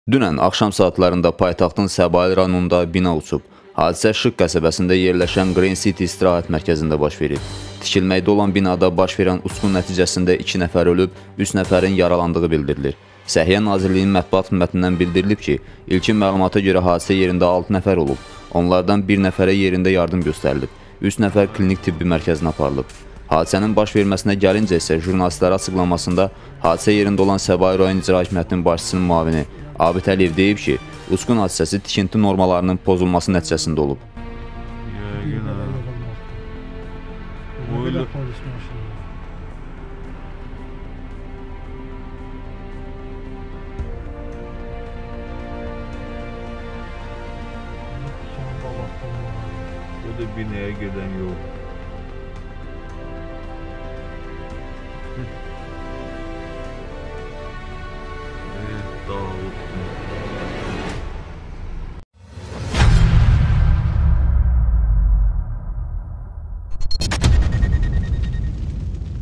Dünən axşam saatlarında paytaxtın Səbail rayonunda bina uçub. Hadisə Şıq qəsəbəsində yerləşən Green City istirahət mərkəzində baş verib. Tikilməkdə olan binada baş verən uçqun nəticəsində 2 nəfər ölüb, 3 nəfərin yaralandığı bildirilir. Səhiyyə Nazirliyinin mətbuat xidmətindən bildirilib ki, ilkin məlumata görə hadisə yerində 6 nəfər olub. Onlardan 1 nəfərə yerində yardım göstərilib, 3 nəfər klinik tibbi mərkəzinə aparılıb. Hadisənin baş verməsinə gəlincə isə jurnalistlərə açıqlamasında hadisə yerində olan Səbail rayon İcra Hakimiyyətinin başçısının müavini Abid Əliyev deyib ki, uçqun hadisəsi tikinti normalarının pozulması nəticəsində olub. Bu da binaya giden yol.